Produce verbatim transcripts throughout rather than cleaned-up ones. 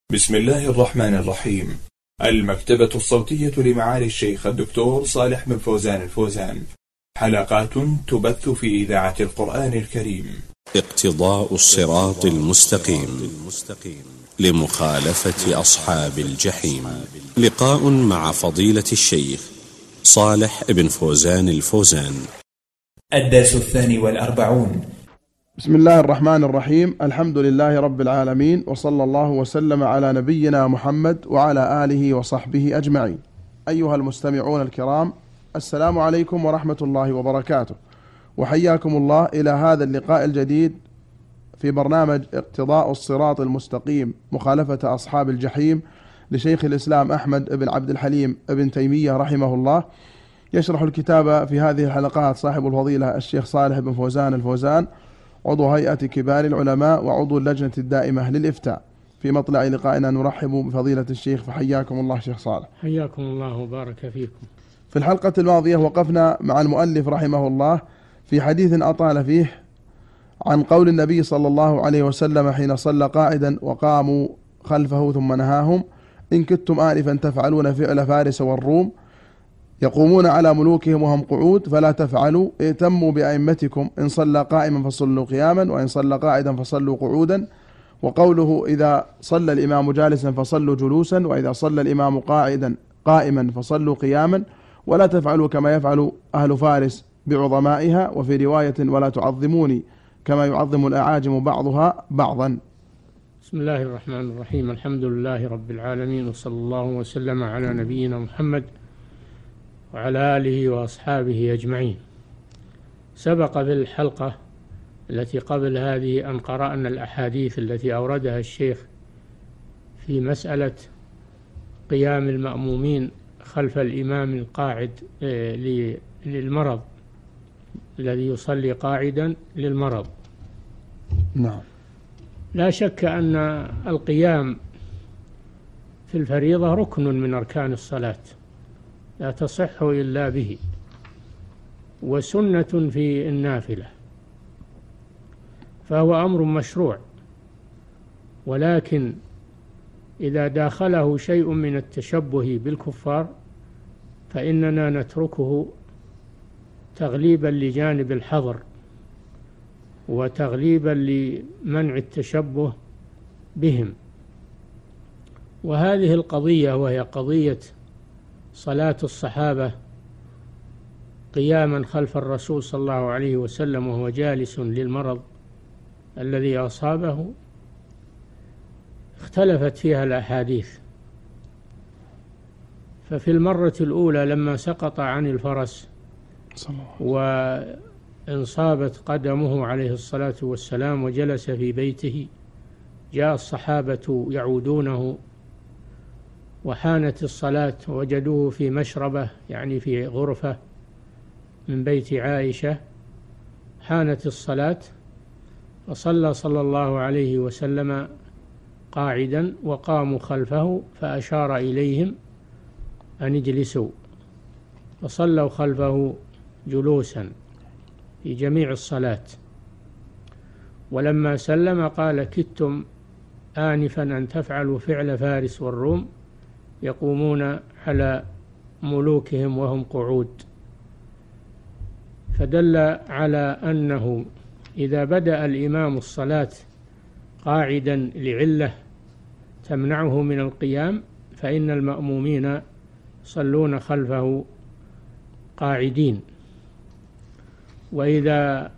بسم الله الرحمن الرحيم. المكتبة الصوتية لمعالي الشيخ الدكتور صالح بن فوزان الفوزان. حلقات تبث في إذاعة القرآن الكريم. اقتضاء الصراط المستقيم لمخالفة أصحاب الجحيم. لقاء مع فضيلة الشيخ صالح بن فوزان الفوزان. الدرس الثاني والأربعون. بسم الله الرحمن الرحيم. الحمد لله رب العالمين، وصلى الله وسلم على نبينا محمد وعلى آله وصحبه أجمعين. أيها المستمعون الكرام، السلام عليكم ورحمة الله وبركاته، وحياكم الله إلى هذا اللقاء الجديد في برنامج اقتضاء الصراط المستقيم مخالفة أصحاب الجحيم لشيخ الإسلام أحمد بن عبد الحليم بن تيمية رحمه الله. يشرح الكتاب في هذه الحلقات صاحب الفضيلة الشيخ صالح بن فوزان الفوزان، عضو هيئة كبار العلماء وعضو اللجنة الدائمة للإفتاء. في مطلع لقائنا نرحب بفضيلة الشيخ، فحياكم الله شيخ صالح. حياكم الله وبارك فيكم. في الحلقة الماضية وقفنا مع المؤلف رحمه الله في حديث أطال فيه عن قول النبي صلى الله عليه وسلم حين صلى قاعدا وقاموا خلفه ثم نهاهم: إن كنتم آنفا تفعلون فعل فارس والروم يقومون على ملوكهم وهم قعود فلا تفعلوا، ائتموا بأئمتكم، إن صلى قائما فصلوا قياما، وإن صلى قاعدا فصلوا قعودا. وقوله: إذا صلى الإمام جالسا فصلوا جلوسا، وإذا صلى الإمام قاعدا قائما فصلوا قياما، ولا تفعلوا كما يفعل أهل فارس بعظمائها. وفي رواية: ولا تعظموني كما يعظم الأعاجم بعضها بعضا. بسم الله الرحمن الرحيم. الحمد لله رب العالمين، وصلى الله وسلم على نبينا محمد وعلى آله وأصحابه أجمعين. سبق في الحلقة التي قبل هذه أن قرأنا الأحاديث التي أوردها الشيخ في مسألة قيام المأمومين خلف الإمام القاعد للمرض، الذي يصلي قاعدا للمرض. نعم. لا شك أن القيام في الفريضة ركن من أركان الصلاة لا تصح إلا به، وسنة في النافلة، فهو أمر مشروع. ولكن إذا داخله شيء من التشبه بالكفار فإننا نتركه تغليبا لجانب الحظر وتغليبا لمنع التشبه بهم. وهذه القضية، وهي قضية صلاة الصحابة قياما خلف الرسول صلى الله عليه وسلم وهو جالس للمرض الذي أصابه، اختلفت فيها الأحاديث. ففي المرة الأولى لما سقط عن الفرس وانصابت قدمه عليه الصلاة والسلام وجلس في بيته، جاء الصحابة يعودونه وحانت الصلاة، وجدوه في مشربة يعني في غرفة من بيت عائشة. حانت الصلاة فصلى صلى الله عليه وسلم قاعدا وقاموا خلفه، فأشار إليهم أن اجلسوا، فصلوا خلفه جلوسا في جميع الصلاة. ولما سلم قال: كدتم آنفا أن تفعلوا فعل فارس والروم يقومون على ملوكهم وهم قعود. فدل على أنه إذا بدأ الإمام الصلاة قاعدا لعلة تمنعه من القيام فإن المأمومين يصلون خلفه قاعدين. وإذا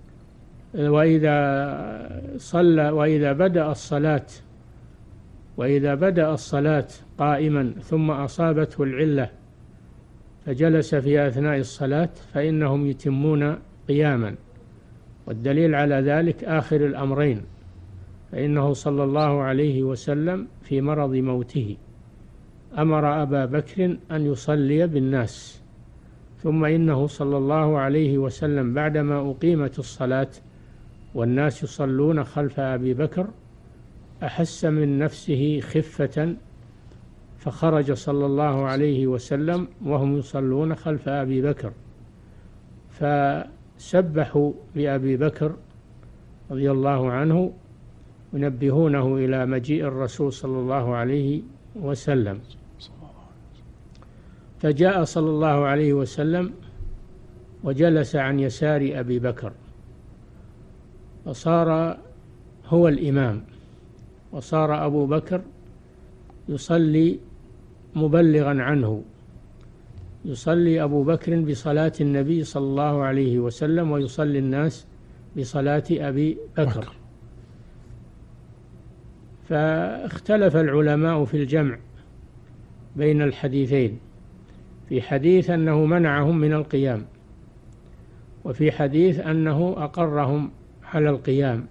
وإذا صلى وإذا بدأ الصلاة وإذا بدأ الصلاة قائما ثم أصابته العلة فجلس في أثناء الصلاة فإنهم يتمون قياما. والدليل على ذلك آخر الأمرين، فإنه صلى الله عليه وسلم في مرض موته أمر أبا بكر أن يصلي بالناس، ثم إنه صلى الله عليه وسلم بعدما أقيمت الصلاة والناس يصلون خلف أبي بكر أحس من نفسه خفة، فخرج صلى الله عليه وسلم وهم يصلون خلف أبي بكر، فسبحوا بأبي بكر رضي الله عنه ينبهونه إلى مجيء الرسول صلى الله عليه وسلم. فجاء صلى الله عليه وسلم وجلس عن يسار أبي بكر، وصار هو الإمام، وصار أبو بكر يصلي مبلغا عنه، يصلي أبو بكر بصلاة النبي صلى الله عليه وسلم ويصلي الناس بصلاة أبي بكر. فاختلف العلماء في الجمع بين الحديثين، في حديث أنه منعهم من القيام، وفي حديث أنه أقرهم على القيام.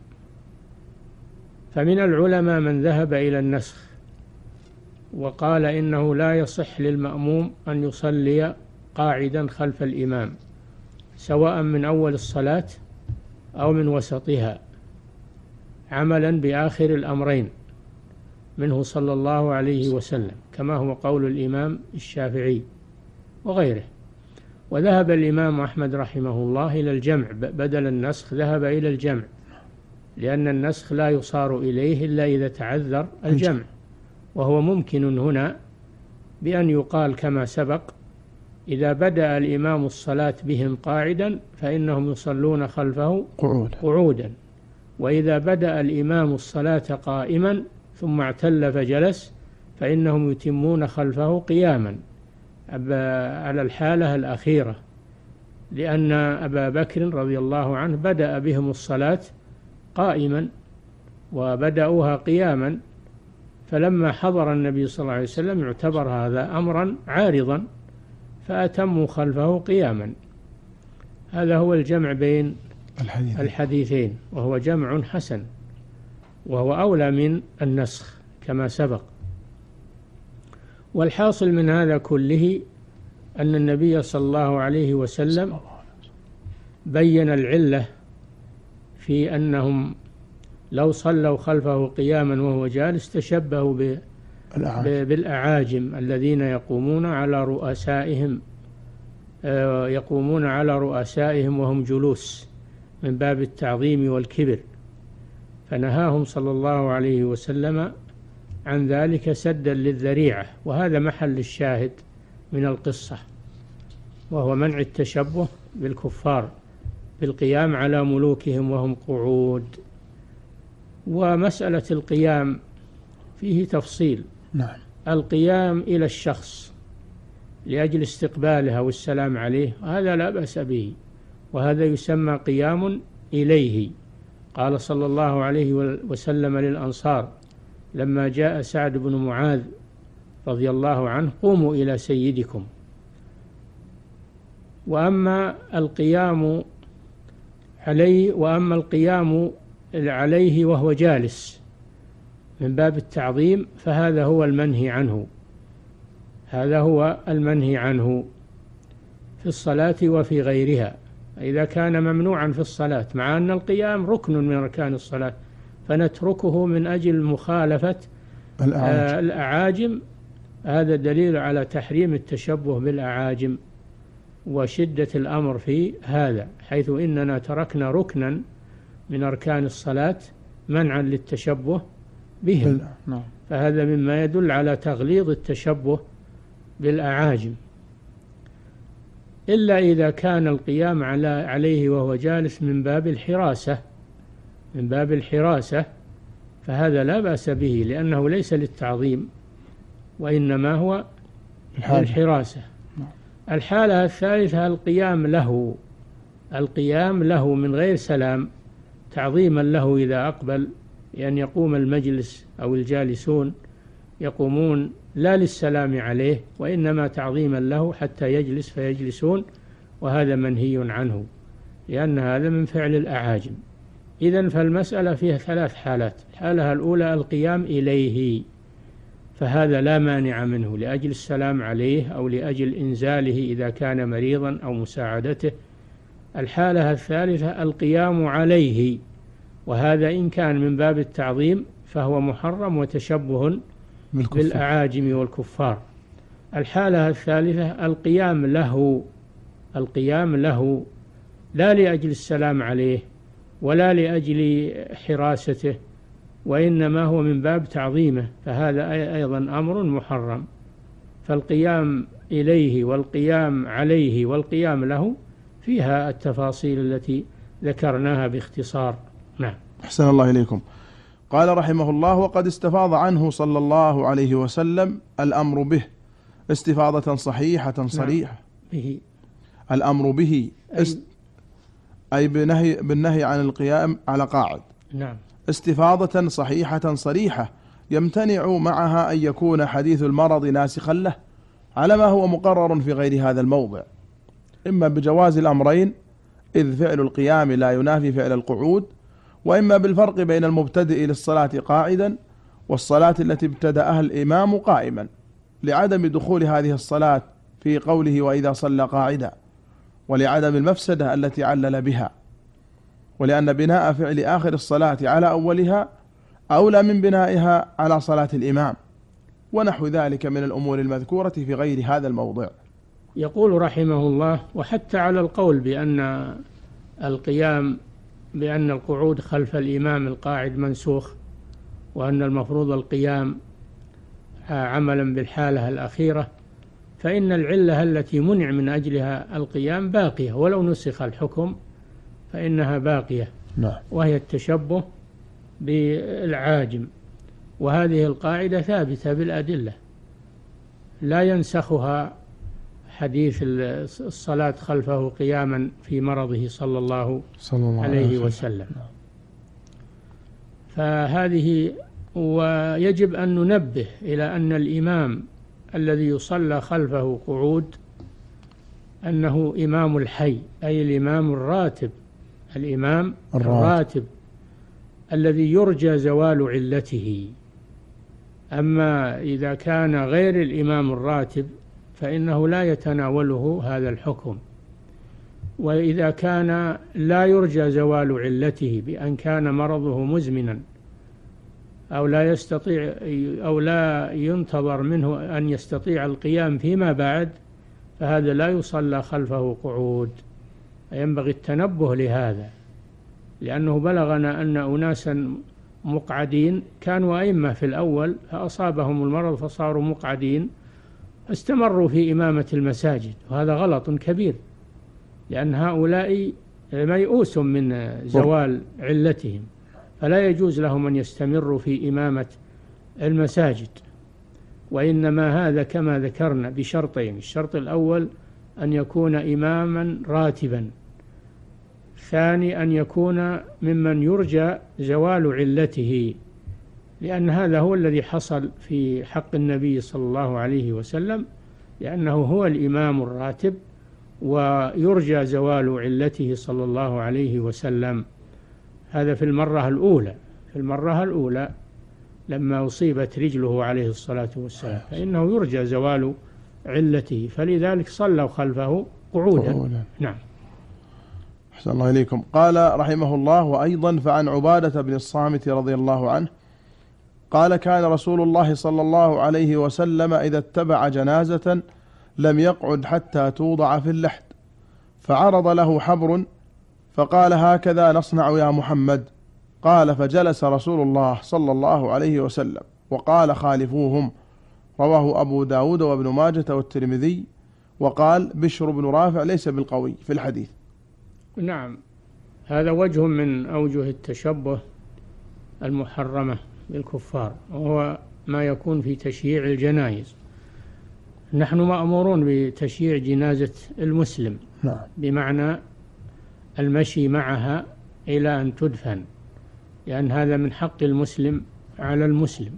فمن العلماء من ذهب إلى النسخ وقال إنه لا يصح للمأموم أن يصلي قاعدا خلف الإمام، سواء من أول الصلاة أو من وسطها، عملا بآخر الأمرين منه صلى الله عليه وسلم، كما هو قول الإمام الشافعي وغيره. وذهب الإمام أحمد رحمه الله إلى الجمع بدل النسخ، ذهب إلى الجمع، لأن النسخ لا يصار إليه إلا إذا تعذر الجمع، وهو ممكن هنا بأن يقال كما سبق: إذا بدأ الإمام الصلاة بهم قاعدا فإنهم يصلون خلفه قعودا، وإذا بدأ الإمام الصلاة قائما ثم اعتل فجلس فإنهم يتمون خلفه قياما، على الحالة الأخيرة، لأن أبا بكر رضي الله عنه بدأ بهم الصلاة قائما وبدأوها قياما، فلما حضر النبي صلى الله عليه وسلم يعتبر هذا أمرا عارضا فأتموا خلفه قياما. هذا هو الجمع بين الحديثين, الحديثين وهو جمع حسن، وهو أولى من النسخ كما سبق. والحاصل من هذا كله أن النبي صلى الله عليه وسلم بين العلة في أنهم لو صلوا خلفه قياما وهو جالس تشبهوا بالأعاجم الذين يقومون على رؤسائهم يقومون على رؤسائهم وهم جلوس من باب التعظيم والكبر، فنهاهم صلى الله عليه وسلم عن ذلك سدا للذريعة. وهذا محل الشاهد من القصة، وهو منع التشبه بالكفار بالقيام على ملوكهم وهم قعود. ومسألة القيام فيه تفصيل. نعم. القيام إلى الشخص لأجل استقباله والسلام عليه هذا لا بأس به، وهذا يسمى قيام إليه. قال صلى الله عليه وسلم للأنصار لما جاء سعد بن معاذ رضي الله عنه: قوموا إلى سيدكم. وأما القيام عليه وأما القيام عليه وهو جالس من باب التعظيم فهذا هو المنهي عنه، هذا هو المنهي عنه في الصلاة وفي غيرها. إذا كان ممنوعا في الصلاة مع أن القيام ركن من أركان الصلاة فنتركه من أجل مخالفة الأعاجم, الأعاجم هذا دليل على تحريم التشبه بالأعاجم وشدة الأمر في هذا، حيث إننا تركنا ركنا من أركان الصلاة منعا للتشبه بهم. فهذا مما يدل على تغليظ التشبه بالأعاجم، إلا إذا كان القيام على عليه وهو جالس من باب الحراسة من باب الحراسة فهذا لا بأس به، لأنه ليس للتعظيم وإنما هو للحراسة. الحالة الثالثة القيام له القيام له من غير سلام، تعظيما له إذا أقبل، لأن يقوم المجلس أو الجالسون يقومون لا للسلام عليه وإنما تعظيما له حتى يجلس فيجلسون، وهذا منهي عنه لأن هذا من فعل الأعاجم. إذن فالمسألة فيها ثلاث حالات. الحالة الأولى القيام إليه، فهذا لا مانع منه لأجل السلام عليه أو لأجل إنزاله إذا كان مريضا أو مساعدته. الحالة الثالثة القيام عليه، وهذا إن كان من باب التعظيم فهو محرم وتشبه بالأعاجم والكفار. الحالة الثالثة القيام له القيام له لا لأجل السلام عليه ولا لأجل حراسته وإنما هو من باب تعظيمه، فهذا أيضا أمر محرم. فالقيام إليه والقيام عليه والقيام له فيها التفاصيل التي ذكرناها باختصار. نعم. أحسن الله إليكم. قال رحمه الله: وقد استفاض عنه صلى الله عليه وسلم الأمر به استفاضة صحيحة صريحة. نعم. به الأمر به أي, است... أي بالنهي, بالنهي عن القيام على قاعد. نعم. استفاضة صحيحة صريحة يمتنع معها أن يكون حديث المرض ناسخا له على ما هو مقرر في غير هذا الموضع، إما بجواز الأمرين إذ فعل القيام لا ينافي فعل القعود، وإما بالفرق بين المبتدئ للصلاة قاعدا والصلاة التي ابتدأها الإمام قائما لعدم دخول هذه الصلاة في قوله وإذا صلى قاعدا، ولعدم المفسدة التي علل بها، ولأن بناء فعل آخر الصلاة على أولها أولى من بنائها على صلاة الإمام، ونحو ذلك من الأمور المذكورة في غير هذا الموضع. يقول رحمه الله: وحتى على القول بأن القيام بأن القعود خلف الإمام القاعد منسوخ، وأن المفروض القيام عملا بالحالة الأخيرة، فإن العلة التي منع من أجلها القيام باقية، ولو نسخ الحكم فإنها باقية. نعم. وهي التشبه بالعاجم، وهذه القاعدة ثابتة بالأدلة لا ينسخها حديث الصلاة خلفه قياما في مرضه صلى الله, صلى الله عليه وسلم. فهذه، ويجب أن ننبه إلى أن الإمام الذي يصلى خلفه قعود أنه إمام الحي، أي الإمام الراتب، الإمام الراتب, الراتب الذي يرجى زوال علته. أما إذا كان غير الإمام الراتب فإنه لا يتناوله هذا الحكم. وإذا كان لا يرجى زوال علته بأن كان مرضه مزمنا أو لا يستطيع أو لا ينتظر منه أن يستطيع القيام فيما بعد، فهذا لا يصلى خلفه قعود. ينبغي التنبه لهذا، لأنه بلغنا أن أناسا مقعدين كانوا أئمة في الأول فأصابهم المرض فصاروا مقعدين، استمروا في إمامة المساجد، وهذا غلط كبير، لأن هؤلاء ميؤوس من زوال علتهم، فلا يجوز لهم أن يستمروا في إمامة المساجد. وإنما هذا كما ذكرنا بشرطين: الشرط الأول أن يكون إماما راتبا، ثاني أن يكون ممن يرجى زوال علته، لأن هذا هو الذي حصل في حق النبي صلى الله عليه وسلم، لأنه هو الإمام الراتب ويرجى زوال علته صلى الله عليه وسلم. هذا في المرة الأولى في المرة الأولى لما أصيبت رجله عليه الصلاة والسلام، فإنه يرجى زوال علته، فلذلك صلوا خلفه قعودا. نعم. أحسن الله إليكم. قال رحمه الله: وأيضا فعن عبادة بن الصامت رضي الله عنه قال: كان رسول الله صلى الله عليه وسلم إذا اتبع جنازة لم يقعد حتى توضع في اللحد، فعرض له حبر فقال: هكذا نصنع يا محمد. قال: فجلس رسول الله صلى الله عليه وسلم وقال: خالفوهم. رواه أبو داود وابن ماجة والترمذي. وقال بشر بن رافع ليس بالقوي في الحديث. نعم، هذا وجه من أوجه التشبه المحرمة بالكفار، وهو ما يكون في تشييع الجنائز. نحن مأمورون بتشييع جنازة المسلم، نعم، بمعنى المشي معها إلى أن تدفن، لأن هذا من حق المسلم على المسلم.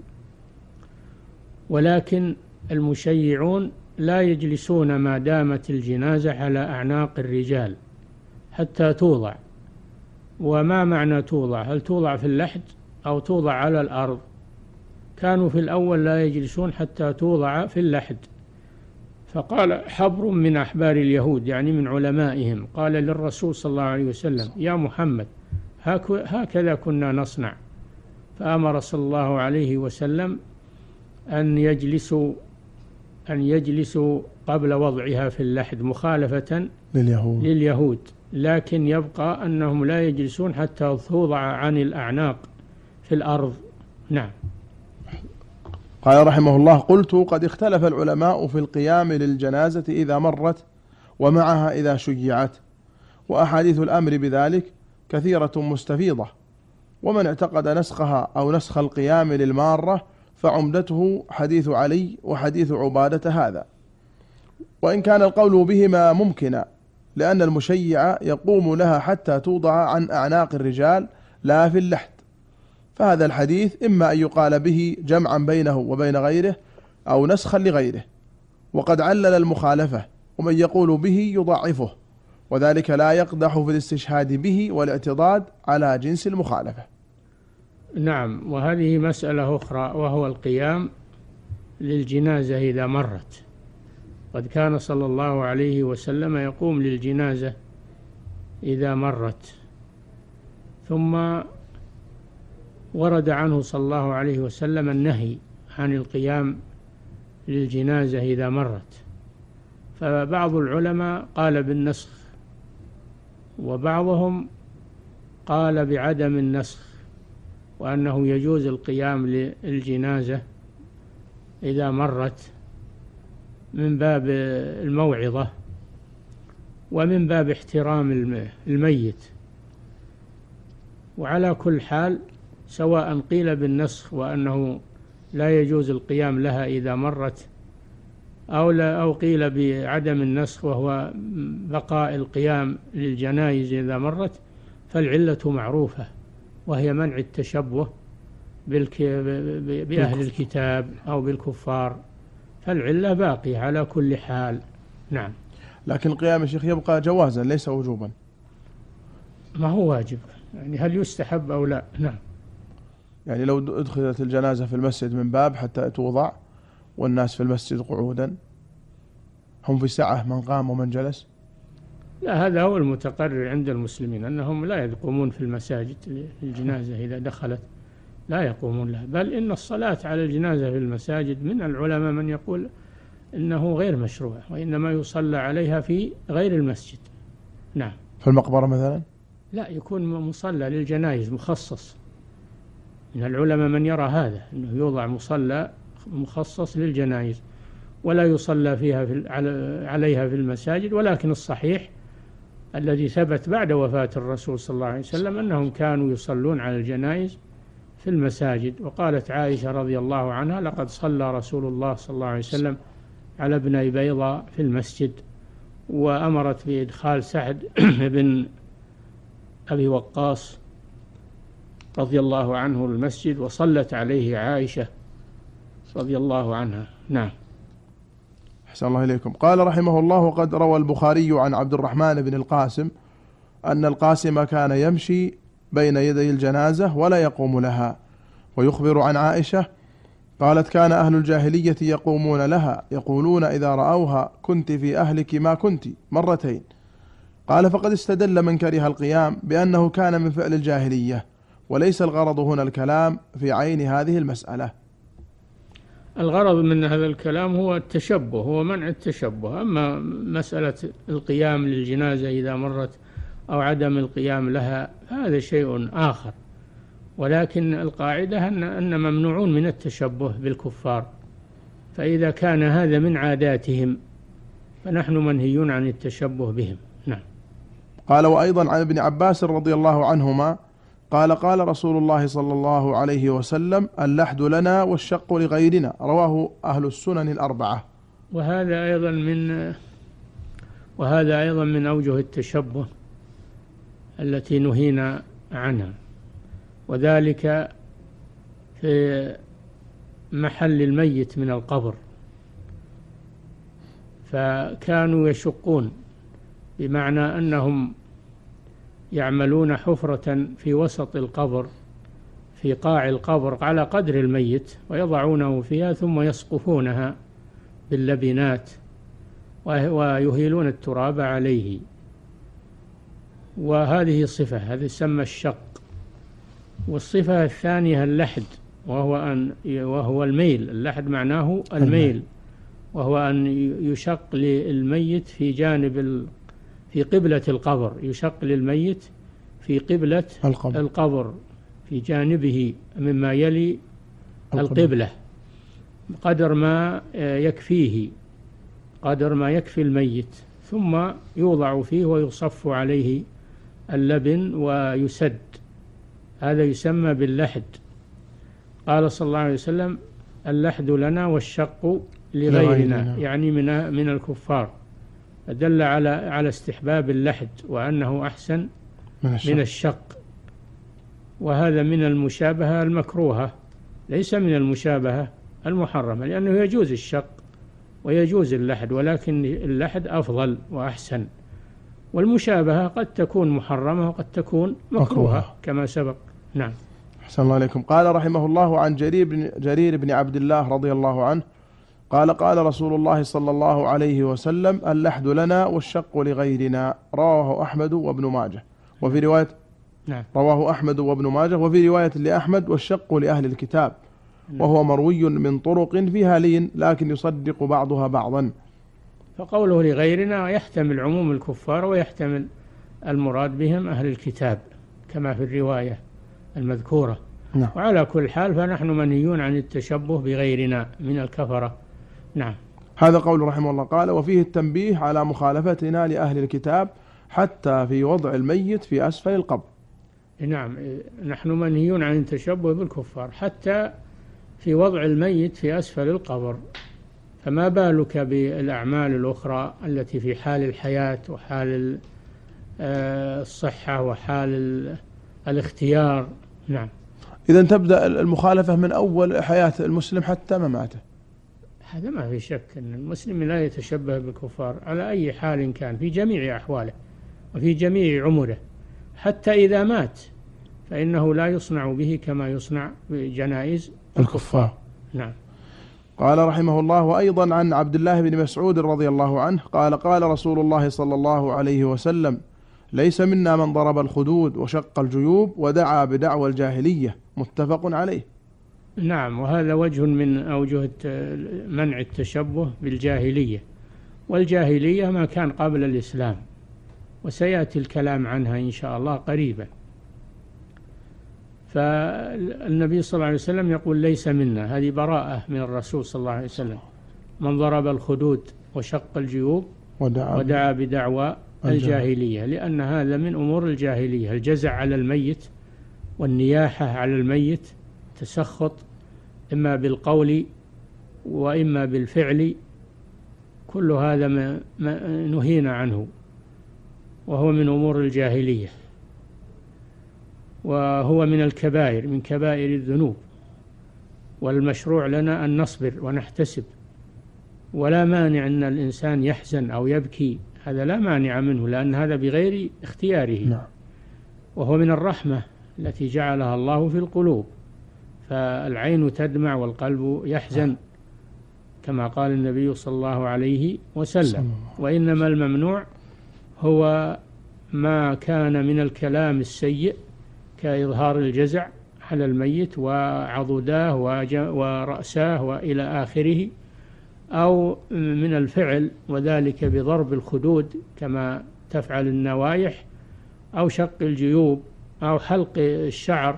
ولكن المشيعون لا يجلسون ما دامت الجنازة على أعناق الرجال حتى توضع. وما معنى توضع؟ هل توضع في اللحد أو توضع على الأرض؟ كانوا في الأول لا يجلسون حتى توضع في اللحد. فقال حبر من أحبار اليهود، يعني من علمائهم، قال للرسول صلى الله عليه وسلم: يا محمد، هكذا كنا نصنع. فأمر صلى الله عليه وسلم أن يجلسوا أن يجلسوا قبل وضعها في اللحد مخالفة لليهود, لليهود. لكن يبقى أنهم لا يجلسون حتى توضع عن الأعناق في الأرض، نعم. قال رحمه الله: قلت: قد اختلف العلماء في القيام للجنازة إذا مرت ومعها إذا شيعت، وأحاديث الأمر بذلك كثيرة مستفيضة، ومن اعتقد نسخها أو نسخ القيام للمارة فعمدته حديث علي وحديث عبادة هذا، وإن كان القول بهما ممكنا، لأن المشيع يقوم لها حتى توضع عن أعناق الرجال لا في اللحد، فهذا الحديث إما أن يقال به جمعا بينه وبين غيره أو نسخا لغيره، وقد علل المخالفة، ومن يقول به يضعفه، وذلك لا يقدح في الاستشهاد به والاعتضاد على جنس المخالفة. نعم. وهذه مسألة أخرى، وهو القيام للجنازة إذا مرت. قد كان صلى الله عليه وسلم يقوم للجنازة إذا مرت، ثم ورد عنه صلى الله عليه وسلم النهي عن القيام للجنازة إذا مرت، فبعض العلماء قال بالنسخ، وبعضهم قال بعدم النسخ، وأنه يجوز القيام للجنازة إذا مرت من باب الموعظة ومن باب احترام الميت. وعلى كل حال، سواء قيل بالنسخ وأنه لا يجوز القيام لها إذا مرت، أو لا أو قيل بعدم النسخ وهو بقاء القيام للجنائز إذا مرت، فالعلة معروفة، وهي منع التشبه بأهل الكتاب أو بالكفار، فالعلة باقية على كل حال. نعم. لكن القيام يا شيخ يبقى جوازا ليس وجوبا. ما هو واجب، يعني هل يستحب أو لا؟ نعم. يعني لو أدخلت الجنازة في المسجد من باب حتى توضع والناس في المسجد قعودا، هم في سعة من قام ومن جلس؟ لا، هذا هو المتقرر عند المسلمين، أنهم لا يقومون في المساجد للجنازة إذا دخلت، لا يقومون لها، بل إن الصلاة على الجنازة في المساجد من العلماء من يقول إنه غير مشروع، وإنما يصلى عليها في غير المسجد. نعم. في المقبرة مثلا؟ لا، يكون مصلى للجنائز مخصص، من العلماء من يرى هذا، أنه يوضع مصلى مخصص للجنائز ولا يصلى فيها في عليها في المساجد. ولكن الصحيح الذي ثبت بعد وفاة الرسول صلى الله عليه وسلم أنهم كانوا يصلون على الجنائز في المساجد. وقالت عائشة رضي الله عنها: لقد صلى رسول الله صلى الله عليه وسلم على ابني بيضاء في المسجد، وأمرت بإدخال سعد بن أبي وقاص رضي الله عنه المسجد، وصلت عليه عائشة رضي الله عنها. نعم. أحسن الله إليكم. قال رحمه الله: وقد روى البخاري عن عبد الرحمن بن القاسم أن القاسم كان يمشي بين يدي الجنازة ولا يقوم لها، ويخبر عن عائشة قالت: كان أهل الجاهلية يقومون لها، يقولون إذا رأوها: كنت في أهلك ما كنت، مرتين. قال: فقد استدل من كره القيام بأنه كان من فعل الجاهلية، وليس الغرض هنا الكلام في عين هذه المسألة. الغرض من هذا الكلام هو التشبه، هو منع التشبه. أما مسألة القيام للجنازة إذا مرت أو عدم القيام لها هذا شيء آخر، ولكن القاعدة أن أن ممنوعون من التشبه بالكفار، فإذا كان هذا من عاداتهم فنحن منهيون عن التشبه بهم. نعم. قال: وأيضا عن ابن عباس رضي الله عنهما قال: قال رسول الله صلى الله عليه وسلم: اللحد لنا والشق لغيرنا، رواه أهل السنن الأربعة. وهذا أيضا من وهذا أيضا من أوجه التشبه التي نهينا عنها، وذلك في محل الميت من القبر، فكانوا يشقون، بمعنى أنهم يعملون حفرة في وسط القبر في قاع القبر على قدر الميت، ويضعونه فيها ثم يسقفونها باللبنات ويهيلون التراب عليه، وهذه صفة، هذا يسمى الشق. والصفة الثانية اللحد، وهو أن وهو الميل. اللحد معناه الميل، وهو أن يشق للميت في جانب ال في قبلة القبر، يشق للميت في قبلة القبر, القبر في جانبه مما يلي القبلة قدر ما يكفيه، قدر ما يكفي الميت، ثم يوضع فيه ويصف عليه اللبن ويسد. هذا يسمى باللحد. قال صلى الله عليه وسلم: اللحد لنا والشق لغيرنا، يعني من من الكفار. دل على على استحباب اللحد وأنه أحسن من الشق. من الشق، وهذا من المشابهة المكروهة، ليس من المشابهة المحرمة، لأنه يجوز الشق ويجوز اللحد، ولكن اللحد أفضل وأحسن. والمشابهة قد تكون محرمة وقد تكون مكروهة, مكروهة. كما سبق. نعم. أحسن الله عليكم. قال رحمه الله عن جرير بن, جرير بن عبد الله رضي الله عنه قال: قال رسول الله صلى الله عليه وسلم: اللحد لنا والشق لغيرنا. رواه أحمد وابن ماجه. وفي رواية نعم. رواه أحمد وابن ماجه. وفي رواية لأحمد: والشق لأهل الكتاب. نعم. وهو مروي من طرق فيها لين، لكن يصدق بعضها بعضا. فقوله لغيرنا يحتمل عموم الكفار ويحتمل المراد بهم أهل الكتاب كما في الرواية المذكورة. نعم. وعلى كل حال فنحن منهيون عن التشبه بغيرنا من الكفرة. نعم. هذا قول رحمه الله. قال: وفيه التنبيه على مخالفتنا لأهل الكتاب حتى في وضع الميت في أسفل القبر. نعم، نحن منهيون عن التشبه بالكفار حتى في وضع الميت في أسفل القبر، فما بالك بالأعمال الأخرى التي في حال الحياة وحال الصحة وحال الاختيار. نعم. إذن تبدأ المخالفة من أول حياة المسلم حتى مماته. هذا ما في شك أن المسلم لا يتشبه بالكفار على أي حال كان، في جميع أحواله وفي جميع عمره، حتى إذا مات فإنه لا يصنع به كما يصنع بجنائز الكفار. نعم. قال رحمه الله: وأيضا عن عبد الله بن مسعود رضي الله عنه قال: قال رسول الله صلى الله عليه وسلم: ليس منا من ضرب الخدود وشق الجيوب ودعا بدعوى الجاهلية. متفق عليه. نعم، وهذا وجه من أوجه منع التشبه بالجاهلية، والجاهلية ما كان قبل الإسلام، وسيأتي الكلام عنها إن شاء الله قريبا. فالنبي صلى الله عليه وسلم يقول: ليس منا، هذه براءة من الرسول صلى الله عليه وسلم، من ضرب الخدود وشق الجيوب ودعا, ودعا بدعوى الجاهلية، لأن هذا من أمور الجاهلية، الجزع على الميت والنياحة على الميت، تسخط إما بالقول وإما بالفعل، كل هذا ما نهينا عنه وهو من أمور الجاهلية، وهو من الكبائر، من كبائر الذنوب. والمشروع لنا أن نصبر ونحتسب، ولا مانع أن الإنسان يحزن أو يبكي، هذا لا مانع منه، لأن هذا بغير اختياره. نعم. وهو من الرحمة التي جعلها الله في القلوب، فالعين تدمع والقلب يحزن كما قال النبي صلى الله عليه وسلم. وإنما الممنوع هو ما كان من الكلام السيء كإظهار الجزع على الميت وعضداه ورأساه وإلى آخره، أو من الفعل، وذلك بضرب الخدود كما تفعل النوايح، أو شق الجيوب، أو حلق الشعر،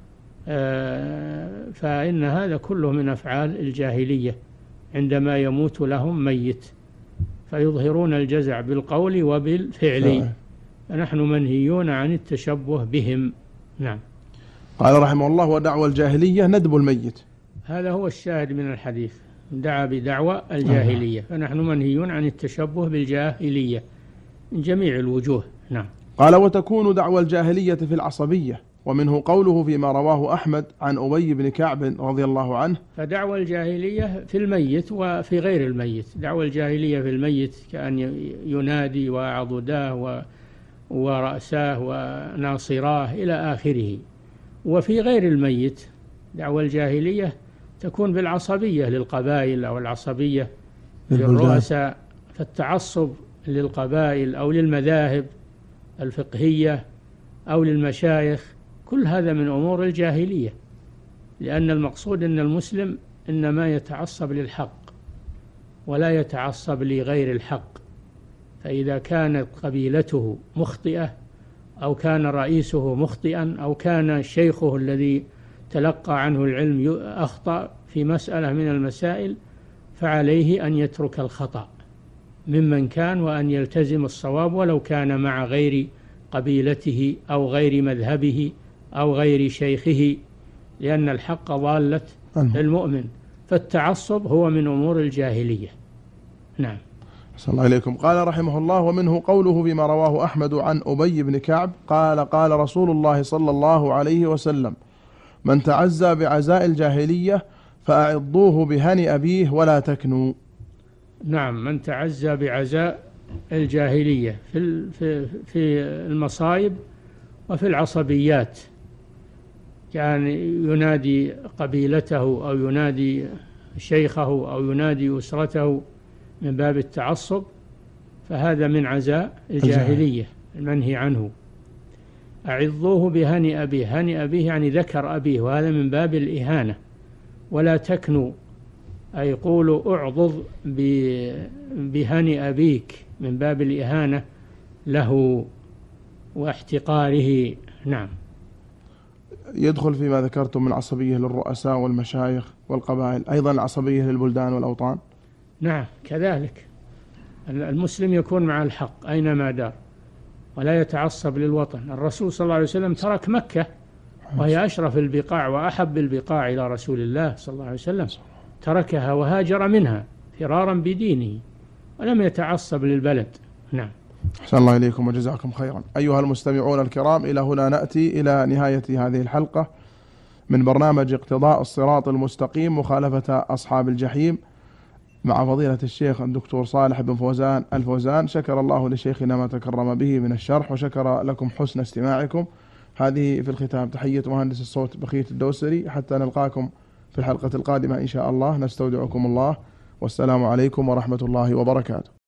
فإن هذا كله من أفعال الجاهلية عندما يموت لهم ميت، فيظهرون الجزع بالقول وبالفعل، فنحن منهيون عن التشبه بهم. نعم. قال رحمه الله: ودعوى الجاهلية ندب الميت. هذا هو الشاهد من الحديث، دعا بدعوى الجاهلية، فنحن منهيون عن التشبه بالجاهلية من جميع الوجوه. نعم. قال: وتكون دعوى الجاهلية في العصبية، ومنه قوله فيما رواه أحمد عن أبي بن كعب رضي الله عنه. فدعوى الجاهلية في الميت وفي غير الميت، دعوى الجاهلية في الميت كأن ينادي وعضداه ورأساه وناصراه إلى آخره. وفي غير الميت دعوى الجاهلية تكون بالعصبية للقبائل أو العصبية للرؤساء، فالتعصب للقبائل أو للمذاهب الفقهية أو للمشايخ، كل هذا من أمور الجاهلية، لأن المقصود أن المسلم إنما يتعصب للحق ولا يتعصب لغير الحق. فإذا كانت قبيلته مخطئة أو كان رئيسه مخطئا أو كان شيخه الذي تلقى عنه العلم أخطأ في مسألة من المسائل، فعليه أن يترك الخطأ ممن كان وأن يلتزم الصواب ولو كان مع غير قبيلته أو غير مذهبه أو غير شيخه، لأن الحق ضالة المؤمن، فالتعصب هو من أمور الجاهلية. نعم. صلى الله عليكم. قال رحمه الله: ومنه قوله فيما رواه أحمد عن أبي بن كعب قال: قال رسول الله صلى الله عليه وسلم: من تعزى بعزاء الجاهلية فأعضوه بهني أبيه ولا تكنوا. نعم، من تعزى بعزاء الجاهلية في في في المصائب وفي العصبيات، يعني ينادي قبيلته أو ينادي شيخه أو ينادي أسرته من باب التعصب، فهذا من عزاء الجاهلية المنهي عنه. أعظوه بهني أبيه، هني أبيه يعني ذكر أبيه، وهذا من باب الإهانة. ولا تكنوا أي قولوا أعضض بهني أبيك، من باب الإهانة له واحتقاره. نعم. يدخل فيما ذكرتم من عصبية للرؤساء والمشايخ والقبائل أيضا العصبية للبلدان والأوطان. نعم كذلك، المسلم يكون مع الحق أينما دار ولا يتعصب للوطن. الرسول صلى الله عليه وسلم ترك مكة وهي أشرف البقاع وأحب البقاع إلى رسول الله صلى الله عليه وسلم، تركها وهاجر منها فرارا بدينه ولم يتعصب للبلد. نعم. أحسن الله إليكم وجزاكم خيرا. أيها المستمعون الكرام، إلى هنا نأتي إلى نهاية هذه الحلقة من برنامج اقتضاء الصراط المستقيم مخالفة أصحاب الجحيم مع فضيلة الشيخ الدكتور صالح بن فوزان الفوزان. شكر الله لشيخنا ما تكرم به من الشرح، وشكر لكم حسن استماعكم. هذه في الختام تحية مهندس الصوت بخيت الدوسري، حتى نلقاكم في الحلقة القادمة إن شاء الله. نستودعكم الله، والسلام عليكم ورحمة الله وبركاته.